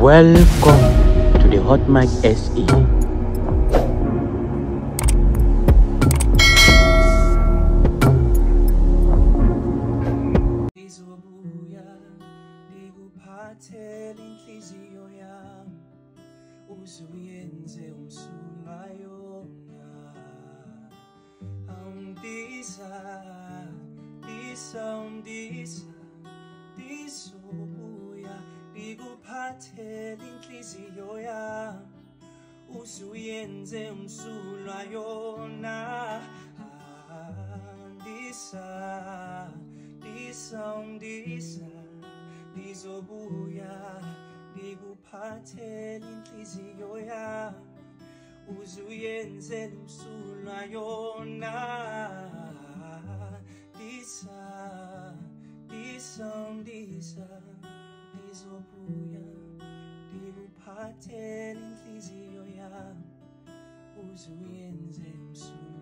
Welcome to the Hot Mic SE. Usuyenze umsulwa yona ndisa ndizobuya ndikuphathele inhliziyo yami uzuyenze umsulwa yona ndisa ndizobuya ndikuphathele inhliziyo yami uzuyenze umsulwa